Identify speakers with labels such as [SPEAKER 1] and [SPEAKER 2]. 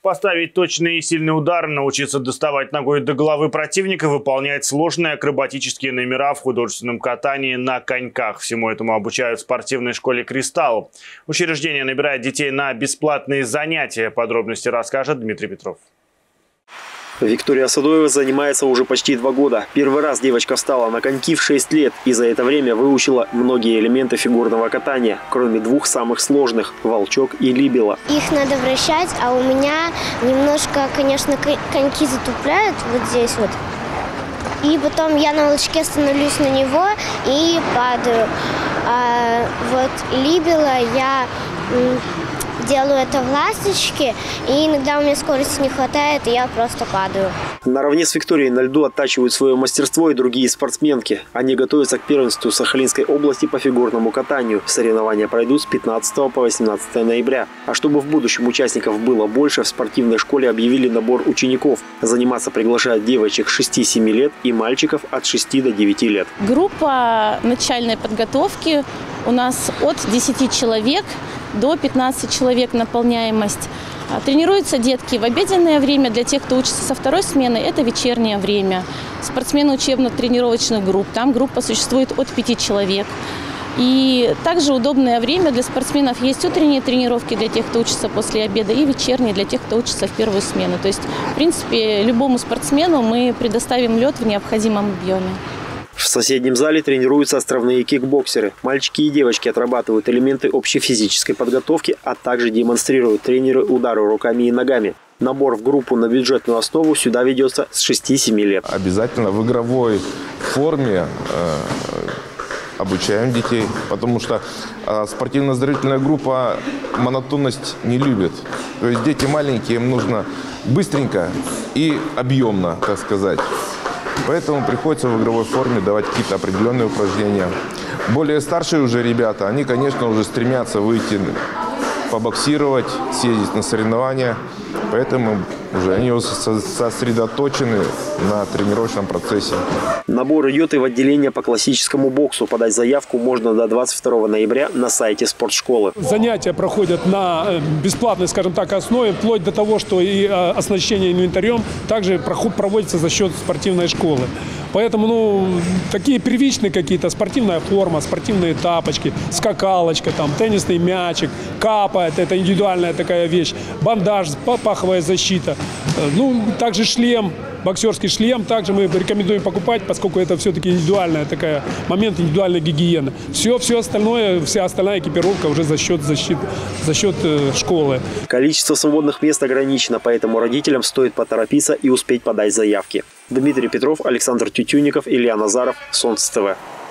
[SPEAKER 1] Поставить точные и сильные удары, научиться доставать ногой до головы противника, выполнять сложные акробатические номера в художественном катании на коньках. Всему этому обучают в спортивной школе «Кристалл». Учреждение набирает детей на бесплатные занятия. Подробности расскажет Дмитрий Петров.
[SPEAKER 2] Виктория Садоева занимается уже почти 2 года. Первый раз девочка встала на коньки в 6 лет и за это время выучила многие элементы фигурного катания, кроме 2 самых сложных – волчок и либело.
[SPEAKER 3] Их надо вращать, а у меня немножко, конечно, коньки затупляют вот здесь вот. И потом я на волчке становлюсь на него и падаю. А вот либело я делаю это в ласточке, и иногда у меня скорости не хватает, и я просто падаю.
[SPEAKER 2] Наравне с Викторией на льду оттачивают свое мастерство и другие спортсменки. Они готовятся к первенству Сахалинской области по фигурному катанию. Соревнования пройдут с 15 по 18 ноября. А чтобы в будущем участников было больше, в спортивной школе объявили набор учеников. Заниматься приглашают девочек 6-7 лет и мальчиков от 6 до 9 лет.
[SPEAKER 4] Группа начальной подготовки у нас от 10 человек до 15 человек наполняемость. Тренируются детки в обеденное время. Для тех, кто учится со 2-й смены, это вечернее время. Спортсмены учебно-тренировочных групп. Там группа существует от 5 человек. И также удобное время для спортсменов есть утренние тренировки для тех, кто учится после обеда, и вечерние для тех, кто учится в 1-ю смену. То есть, в принципе, любому спортсмену мы предоставим лед в необходимом объеме.
[SPEAKER 2] В соседнем зале тренируются островные кикбоксеры. Мальчики и девочки отрабатывают элементы общей физической подготовки, а также демонстрируют тренеры удары руками и ногами. Набор в группу на бюджетную основу сюда ведется с 6-7 лет.
[SPEAKER 5] Обязательно в игровой форме обучаем детей, потому что спортивно-оздоровительная группа монотонность не любит. То есть дети маленькие, им нужно быстренько и объемно, так сказать. Поэтому приходится в игровой форме давать какие-то определенные упражнения. Более старшие уже ребята, они, конечно, уже стремятся выйти, побоксировать, съездить на соревнования. Поэтому уже они сосредоточены на тренировочном процессе.
[SPEAKER 2] Набор идет и в отделение по классическому боксу. Подать заявку можно до 22 ноября на сайте спортшколы.
[SPEAKER 6] Занятия проходят на бесплатной, скажем так, основе, вплоть до того, что и оснащение инвентарем также проводится за счет спортивной школы. Поэтому, такие первичные какие-то, спортивная форма, спортивные тапочки, скакалочка, там, теннисный мячик, капа, это индивидуальная такая вещь, бандаж, паховая защита, также шлем, боксерский шлем, также мы рекомендуем покупать, поскольку это все-таки индивидуальная такая, момент индивидуальной гигиены. Все остальное, вся остальная экипировка уже за счет школы.
[SPEAKER 2] Количество свободных мест ограничено, поэтому родителям стоит поторопиться и успеть подать заявки. Дмитрий Петров, Александр Тютюнников, Илья Назаров, Солнце ТВ.